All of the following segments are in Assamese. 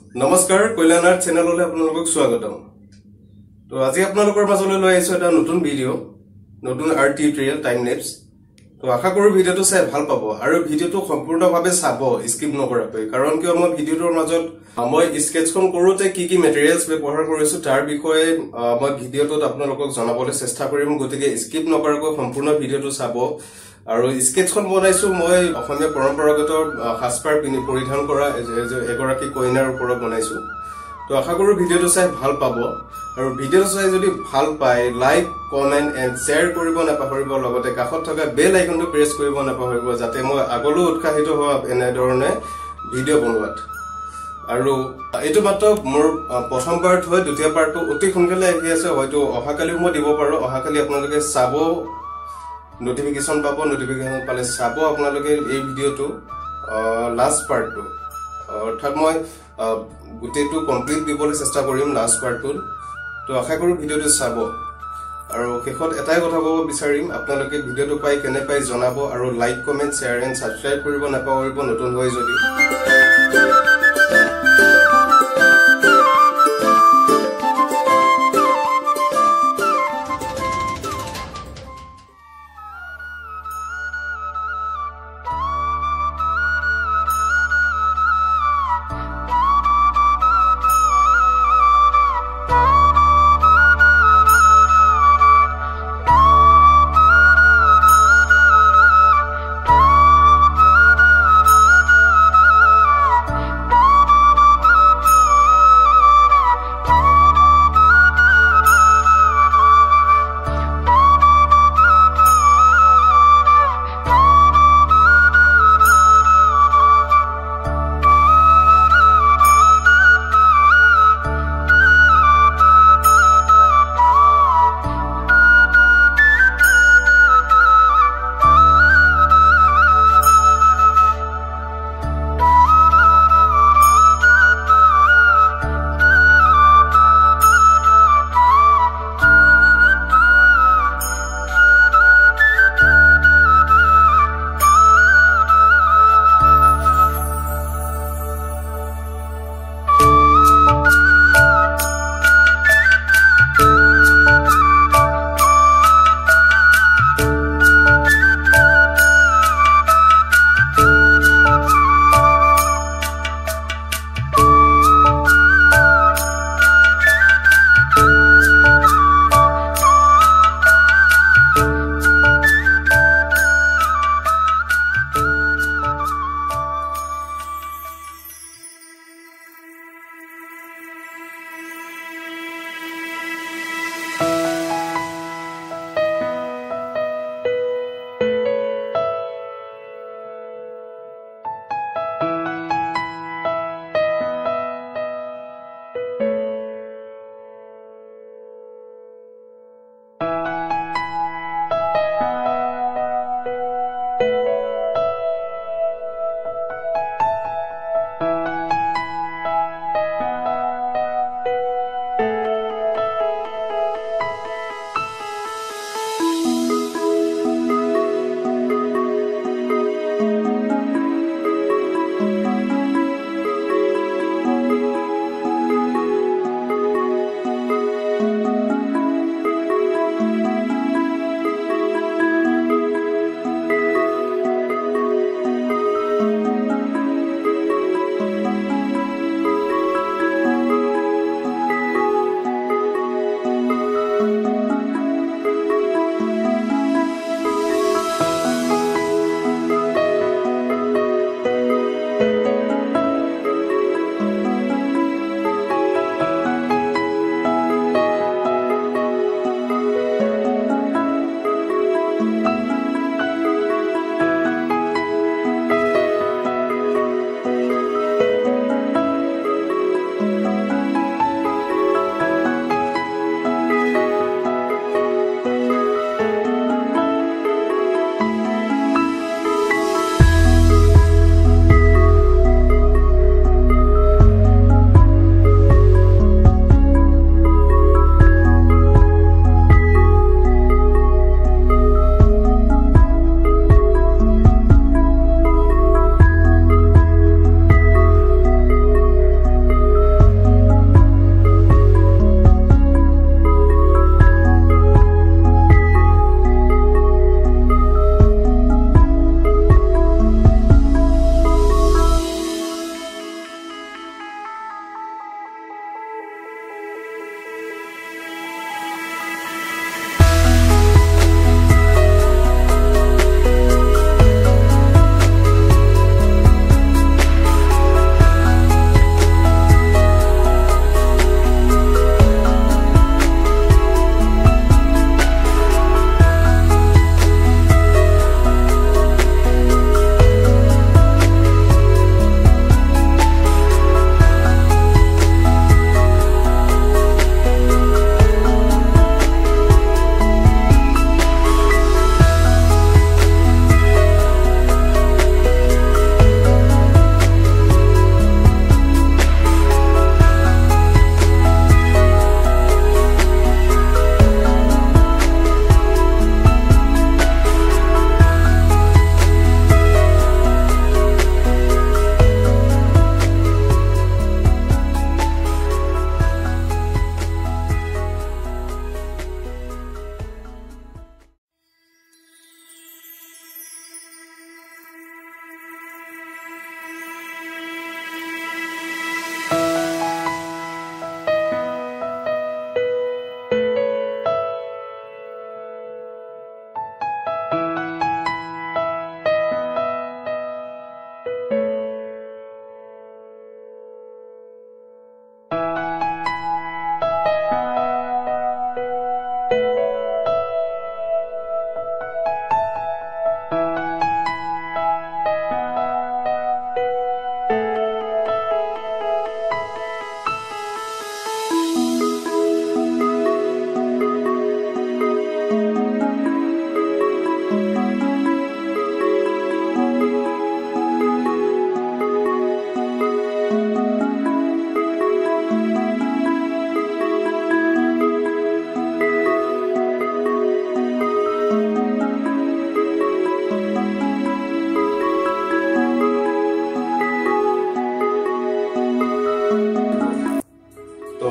নমস্কাৰ কল্যাণৰ চেনেললৈ আপোনালোকক স্বাগতম। তো আজি আপোনালোকৰ মাজলৈ লৈ আহিছো এটা নতুন ভিডিও, নতুন আৰ্ট টিউটোৰিয়েল টাইম লেপস। তো আশা কৰো ভিডিওটো চাই ভাল পাব আৰু ভিডিওটো সম্পূৰ্ণভাৱে চাব স্কিপ নকৰাকৈ, কাৰণ কিয় মই ভিডিওটোৰ মাজত মই স্কেটছখন কৰোতে কি কি মেটেৰিয়েলছ ব্যৱহাৰ কৰিছো তাৰ বিষয়ে মই ভিডিওটোত আপোনালোকক জনাবলৈ চেষ্টা কৰিম, গতিকে স্কিপ নকৰাকৈ সম্পূৰ্ণ ভিডিওটো চাব। আৰু স্কেটছখন বনাইছো মই অসমীয়া পৰম্পৰাগত সাজপাৰ পৰিধান কৰা এগৰাকী কইনাৰ ওপৰত বনাইছো। তো আশা কৰো ভিডিওটো চাই ভাল পাব আৰু ভিডিওটো চাই যদি ভাল পায় লাইক কমেন্ট এণ্ড শ্বেয়াৰ কৰিব নাপাহৰিব, লগতে কাষত থকা বেল আইকনটো প্ৰেছ কৰিব নাপাহৰিব যাতে মই আগলৈ উৎসাহিত হোৱা এনে ধৰণে ভিডিও বনোৱাত। আৰু এইটো মাত্ৰ মোৰ প্ৰথম পাৰ্ট হয়, দ্বিতীয় পাৰ্টটো অতি সোনকালে আহি আছে, হয়তো অহাকালিও মই দিব পাৰো। অহাকালি আপোনালোকে চাব, নোটিফিকেশন পাব, নোটিফিকেশন পালে চাব আপোনালোকে এই ভিডিওটো লাষ্ট পাৰ্টটো, অৰ্থাৎ মই গোটেইটো কমপ্লিট দিবলৈ চেষ্টা কৰিম লাষ্ট পাৰ্টটো। তো আশা কৰো ভিডিওটো চাব আৰু শেষত এটাই কথা ক'ব বিচাৰিম, আপোনালোকে ভিডিওটো পাই কেনে পাই জনাব আৰু like comment share and subscribe কৰিব নাপাহৰিব নতুন হৈ যদি।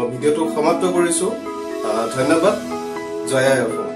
ভিডিঅ'টো সমাপ্ত কৰিছো ধন্যবাদ জয় আই অসম